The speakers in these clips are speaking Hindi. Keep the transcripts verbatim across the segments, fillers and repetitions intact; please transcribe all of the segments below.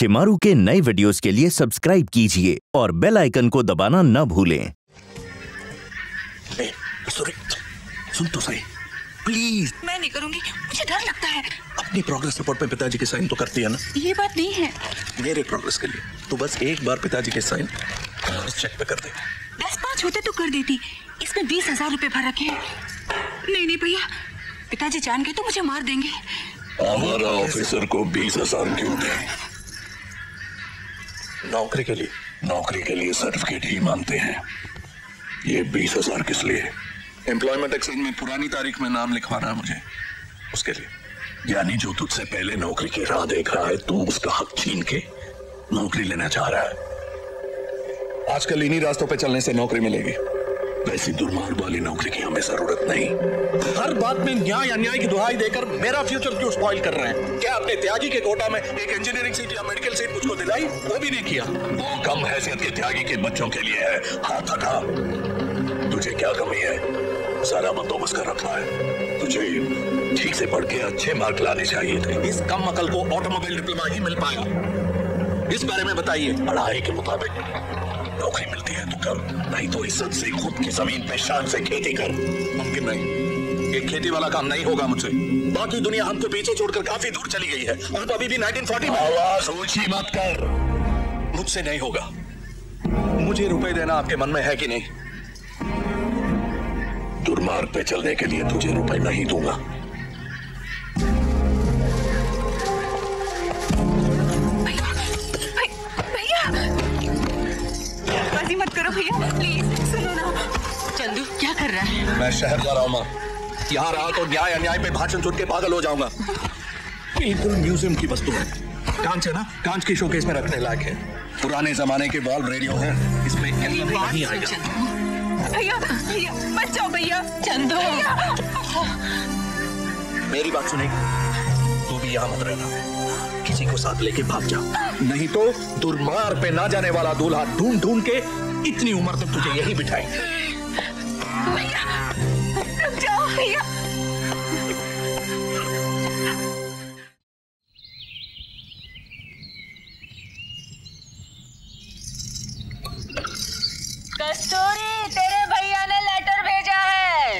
शिमारू के नए वीडियोस के लिए सब्सक्राइब कीजिए और बेल आइकन को दबाना न भूलें। ए, सॉरी, सुन तो सही प्लीज। मैं नहीं करूंगी, मुझे डर लगता है। अपनी प्रोग्रेस रिपोर्ट पे पिताजी के साइन तो करती है ना? ये बात नहीं है। मेरे प्रोग्रेस के लिए तो बस एक बार पिताजी के साइन इस चेक पे कर दे। दस पाँच होते तो कर देती, इसमें बीस हजार रुपए भर रखे हैं। नहीं नहीं भैया, पिताजी जान गए तो मुझे मार देंगे। हमारा ऑफिसर को बीस हजार क्यों दे? नौकरी के लिए नौकरी के लिए सर्टिफिकेट ही मांगते हैं। ये बीस हजार किस लिए? एम्प्लॉयमेंट एक्सचेंज में पुरानी तारीख में नाम लिखवाना है मुझे, उसके लिए। यानी जो तुझसे पहले नौकरी की राह देख रहा है, तू उसका हक छीन के नौकरी लेना चाह रहा है। आजकल इन्हीं रास्तों पे चलने से नौकरी मिलेगी। वैसी दुर्मार्ग वाली नौकरी की हमें जरूरत नहीं। हर बात में न्याय अन्याय की दुहाई देकर मेरा फ्यूचर क्यों स्पॉइल कर रहे हैं? क्या आपने त्यागी के कोटा में एक इंजीनियरिंग सीट या मेडिकल सीट मुझको दिलाई? वो भी नहीं किया। वो कम हैसियत के त्यागी के बच्चों के लिए है। हाथ हटा। तुझे क्या कमी है? सारा बंदोबस्त कर रखा है। तुझे ठीक से पढ़ के अच्छे मार्क लाने चाहिए थे। इस कम अकल को ऑटोमोबाइल डिप्लोमा ही मिल पाया। इस बारे में बताइए। पढ़ाई के मुताबिक नौकरी मिलती है तो कर, नहीं तो इज्जत से खुद की जमीन पे शान से खेती कर। मुमकिन नहीं, ये खेती वाला काम नहीं होगा मुझसे। बाकी दुनिया हमको पीछे छोड़कर काफी दूर चली गई है। हम तो अभी भी नाइनटीन फोर्टी में। आवाज ऊंची मत कर। मुझसे नहीं होगा। मुझे रुपए देना आपके मन में है कि नहीं? दुर्मार्ग पे चलने के लिए तुझे रुपए नहीं दूंगा। मत करो भैया, प्लीज सुनो ना। चंदू क्या कर रहा है? मैं शहर जा रहा हूँ माँ। यहाँ रहा तो न्याय अन्याय पे भाषण सुन के पागल हो जाऊंगा। बिल्कुल म्यूजियम की वस्तु है। कांच है ना, कांच की शोकेस में रखने लायक है। पुराने जमाने के वॉल्व रेडियो है, इसमें नहीं आएगा। भैया भैया मत जाओ भैया। चंदू मेरी बात सुनेगी तू भी यहाँ मत रहना। किसी को साथ लेके भाग जा, नहीं तो दुर्मार्ग पे ना जाने वाला दूल्हा ढूंढ ढूंढ के इतनी उम्र तक तुझे यही बिठाएंगे। भैया रुक जाओ भैया। कस्तूरी, तेरे भैया ने लेटर भेजा है।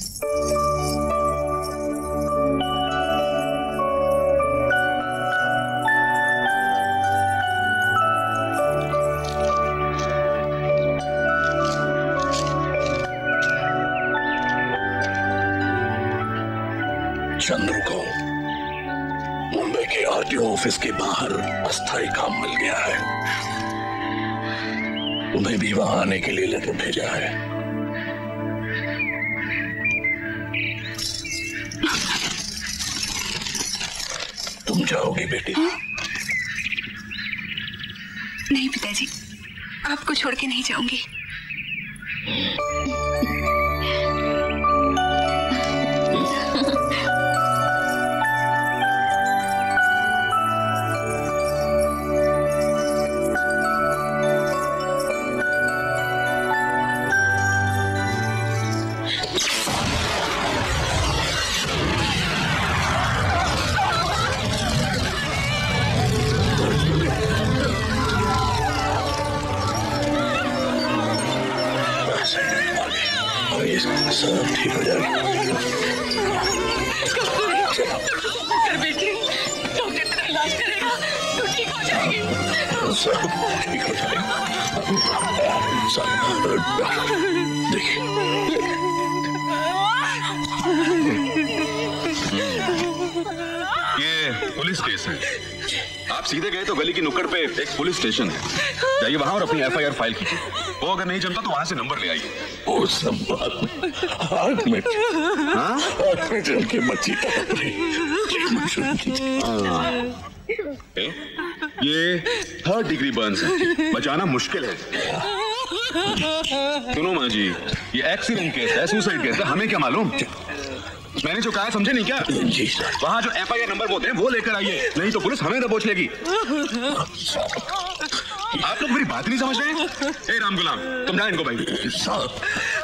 चंद्र को मुंबई के आरटीओ ऑफिस के बाहर अस्थायी काम मिल गया है। तुम्हें भी वहां आने के लिए लेटर भेजा है। तुम जाओगी बेटी? नहीं पिताजी, आपको छोड़ के नहीं जाऊंगी। सब ठीक हो जाएगा। बेटी, डॉक्टर तेरा इलाज करेगा, तू ठीक हो जाएगी। सब ठीक हो जाएगा। देखिए, ये पुलिस केस है। आप सीधे गए तो गली की नुक्कड़ पे एक पुलिस स्टेशन है, जाइए वहां और अपनी एफ आई आर फाइल कीजिए। वो अगर नहीं जमता तो वहां से नंबर ले आइए। वो सब बात आग में आग में जल के मच्छी तड़प रही। ये थर्ड डिग्री बर्न्स है, बचाना मुश्किल है। सुनो माँ जी, ये एक्सीडेंट केस है, सुसाइड केस है, हमें क्या मालूम? मैंने जो कहा है समझे नहीं क्या? जी सर। वहाँ जो एफ आई आर नंबर बोलते हैं वो लेकर आइए, नहीं तो पुलिस हमें दबोच लेगी। आप लोग मेरी बात नहीं समझ रहे हैं? ए राम गुलाम, तुम जाए इनको भाई। साहब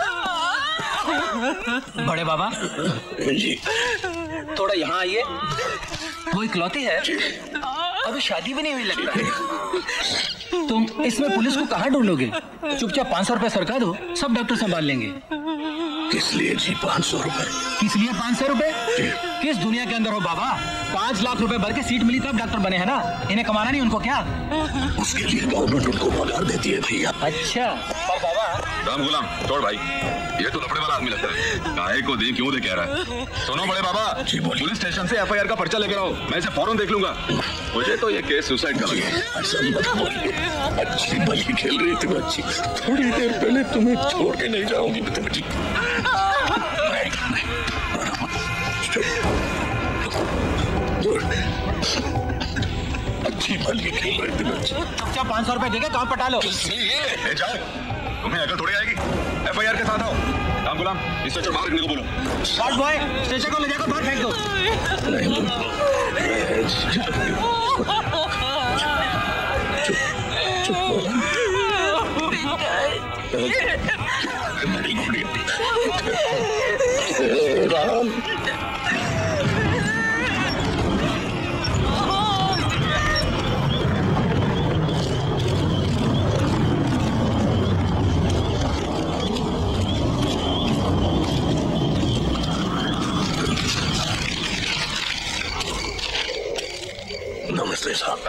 बड़े बाबा जी, थोड़ा यहाँ आइए। वो इकलौती है, अभी शादी भी नहीं हुई लगता है। तुम इसमें पुलिस को कहाँ ढूंढोगे? चुपचाप पाँच सौ रुपए सरका दो, सब डॉक्टर संभाल लेंगे। किस लिए जी पाँच सौ रुपए? किस लिए पाँच सौ रुपए? किस दुनिया के अंदर हो बाबा? पाँच लाख रुपए भर के सीट मिली तब डॉक्टर बने हैं ना, इन्हें कमाना नहीं उनको क्या? उसके लिए गवर्नमेंट उनको पगार देती है भैया। अच्छा पर बाबा। राम गुलाम छोड़ भाई, ये तो लफड़े वाला आदमी लगता है। काहे को दे क्यों दे कह रहा है? सुनो बड़े बाबा, पुलिस स्टेशन से एफ आई आर का पर्चा लेकर आओ, मैं इसे फौरन देख लूंगा। मुझे तो ये केस सुसाइड का लगा। ऐसा मत बोलिए, अच्छी भली खेल रही थी बच्ची, थोड़ी देर पहले तुम्हें छोड़ के नहीं जाऊंगी बच्ची। अच्छी भली खेल रही थी बच्ची। चुपचाप पाँच सौ रुपए देके काम पटा लो। ए जाओ, तुम्हें अकल थोड़ी आएगी। एफ आई आर के साथ आओ। राम गुलाम, इस स्टेशन बाहर रखने को बोलो। गार्ड बॉय, स्टेशन को ले जाकर बाहर फेंक दो। नहीं चुप चुप मेरी गुड़िया। राम नमस्ते साहब,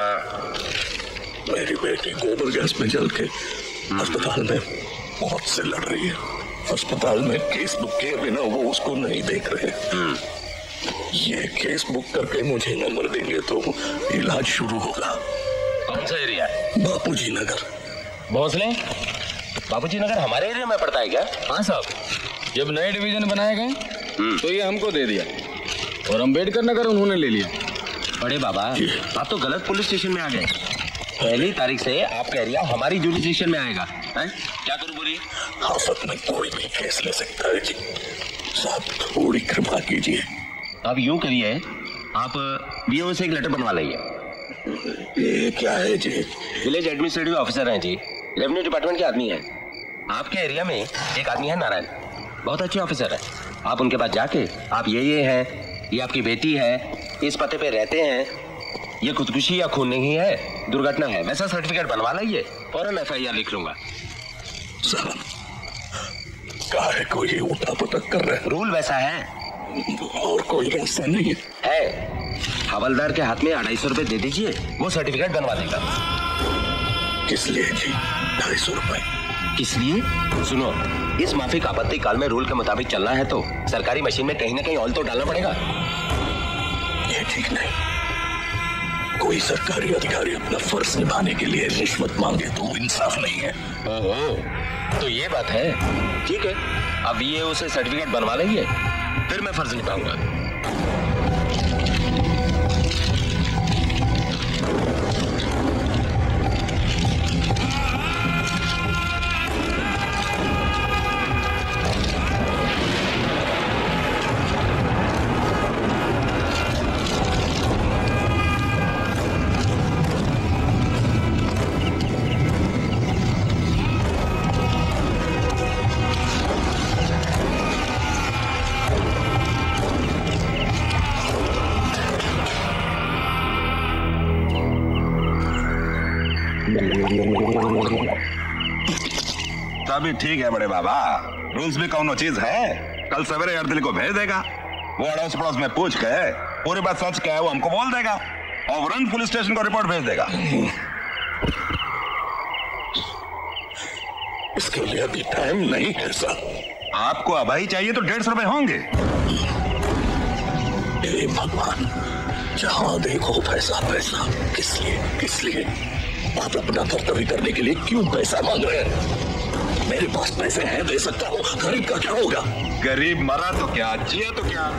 मेरी बेटी गोबर गैस में जल के अस्पताल में मौत से लड़ रही है। अस्पताल में केस बुक किए बिना वो उसको नहीं देख रहे। ये केस बुक करके मुझे नंबर देंगे तो इलाज शुरू होगा। कौन सा एरिया है? बापूजी नगर। भोसले, बापूजी नगर हमारे एरिया में पड़ता है क्या? हाँ साहब, जब नए डिवीजन बनाए गए तो ये हमको दे दिया और अम्बेडकर नगर उन्होंने ले लिया। बड़े बाबा, आप तो गलत पुलिस स्टेशन में आ गए। पहली तारीख से आपका एरिया हमारी जुरिस्डिक्शन में आएगा। है? क्या करूं बोलिए? आफत में कोई भी केस ले सकता है जी। साहब थोड़ी कृपा कीजिए। अब यूं करिए, आप वी ओ से एक लेटर बनवा लाइए। ये क्या है जी? विलेज एडमिनिस्ट्रेटिव ऑफिसर हैं जी, रेवेन्यू डिपार्टमेंट के आदमी हैं। आपके एरिया में एक आदमी है नारायण, बहुत अच्छे ऑफिसर है। आप उनके पास जाके आप ये ये है, ये आपकी बेटी है, इस पते पे रहते हैं, ये खुदकुशी या खून नहीं है, दुर्घटना है, वैसा सर्टिफिकेट बनवा लाइए, फौरन एफ आई आर लिख लूंगा। साहब काहे को ये उठा पटक कर रहे हैं? रूल वैसा है और कोई रास्ता नहीं है। हवलदार के हाथ में अढ़ाई सौ रुपए दे दीजिए, वो सर्टिफिकेट बनवा देगा। किस लिए जी ढाई सौ रुपए? किस लिए? सुनो, इस माफिक आपत्ति काल में रूल के मुताबिक चलना है तो सरकारी मशीन में कहीं ना कहीं ऑयल तो डालना पड़ेगा। ये ठीक नहीं। कोई सरकारी अधिकारी अपना फर्ज निभाने के लिए रिश्वत मांगे तो इंसाफ नहीं है। ओहो, तो ये बात है। ठीक है, अब ये उसे सर्टिफिकेट बनवा लेंगे, फिर मैं फर्ज निभाऊंगा। तभी ठीक है बड़े बाबा, रूल्स भी कौनो चीज है। कल सवेरे अर्दली को भेज देगा, वो अड़ोस पड़ोस में पूछ के पूरी बात सच क्या है वो हमको बोल देगा और वरन पुलिस स्टेशन को रिपोर्ट भेज देगा। इसके लिए अभी टाइम नहीं है साहब। आपको अभाई चाहिए तो डेढ़ सौ रुपए होंगे। हे भगवान, जहां देखो पैसा पैसा। किस लिए किस लिए? आप अपना कर्तव्य करने के लिए क्यों पैसा मांग रहे हैं? मेरे पास पैसे हैं, दे सकता हूँ। गरीब का क्या होगा? गरीब मरा तो क्या, जिया तो क्या।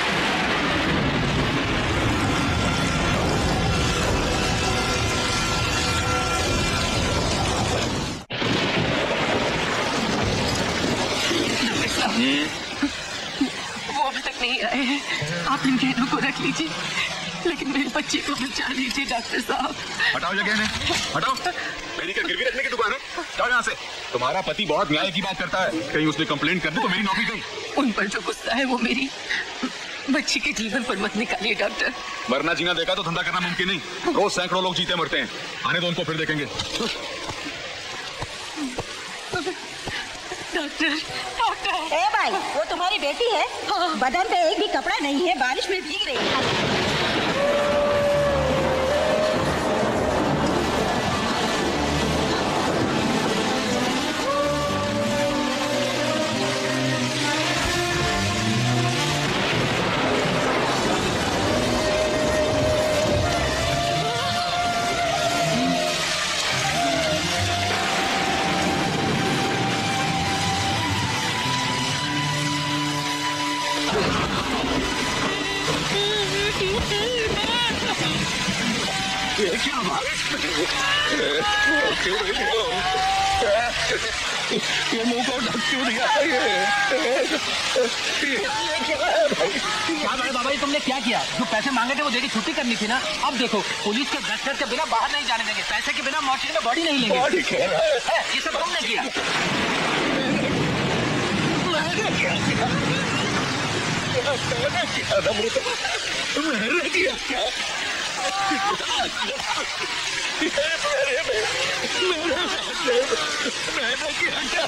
वो अभी तक नहीं आए हैं। आप इन गहनों को रख लीजिए, लेकिन मेरी बच्ची को बचा लीजिए डॉक्टर साहब। हटाओ ये गहने, हटाओ। मेरी क्या गिरवी रखने की दुकान है? जाओ यहाँ से। तुम्हारा पति बहुत न्याय की बात करता है, कहीं उसने कंप्लेंट कर दी तो मेरी नौकरी गई। उन पर जो गुस्सा है वो मेरी बच्ची के जीवन पर मत निकालिए डॉक्टर। मरना जीना देखा तो धंधा करना मुमकिन नहीं। रोज सैकड़ों लोग जीते मरते हैं। आने दो उनको, फिर देखेंगे। Doctor doctor. ए भाई, वो तुम्हारी बेटी है? बदन पे एक भी कपड़ा नहीं है, बारिश में भीग रही है। ये क्या बात? ये मुंह को ढक क्यों दिया? क्या भाई बाबा, ये तुमने क्या किया? जो पैसे मांगे थे वो देके छुट्टी करनी थी ना। अब देखो, पुलिस के दस्तखत के बिना बाहर नहीं जाने देंगे, पैसे के बिना मॉर्चरी में बॉडी नहीं लेंगे। बॉडी कह रहा है? ये सब तुमने किया। मैंने क्या किया? मैंने किया ना मुझे, मैंने किया क्या? मेरे में मेरे मैंने किया क्या?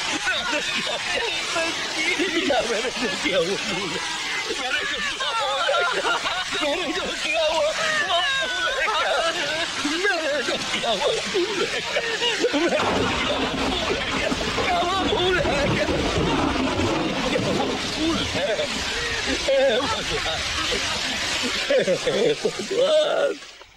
मैंने जो किया वो मैंने जो मैंने जो किया वो मैंने जो किया वो भूल है क्या? भूल है भगवान।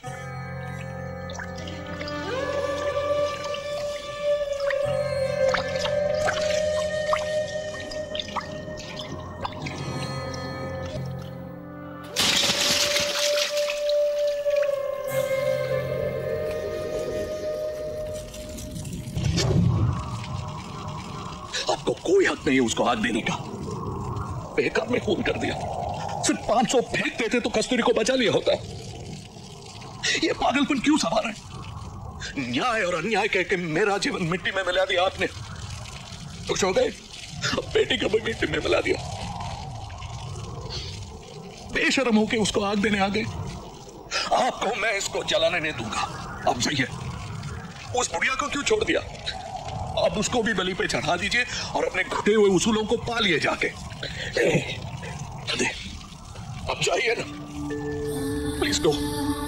आपको कोई हक नहीं है उसको आग देने का। बेकार में खून कर दिया। सिर्फ पांच सौ फेंक देते तो कस्तूरी को बचा लिया होता। ये पागलपन क्यों सवार है? न्याय और अन्याय कह के मेरा जीवन मिट्टी में मिला दिया आपने। खुश हो गए? अब बेटी को भी मिट्टी में मिला दिया। बेशर्म होके उसको आग देने आ गए। आपको मैं इसको जलाने नहीं दूंगा। अब जाइए। उस बुढ़िया को क्यों छोड़ दिया? अब उसको भी बलि पे चढ़ा दीजिए और अपने घुटे हुए उसूलों को पालिए जाके। अब जाइए ना, प्लीज गो।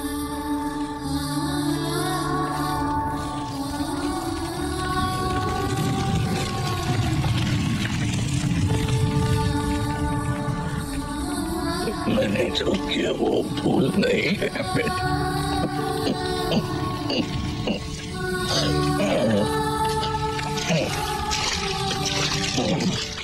मैंने जो किया वो भूल नहीं है बेटा।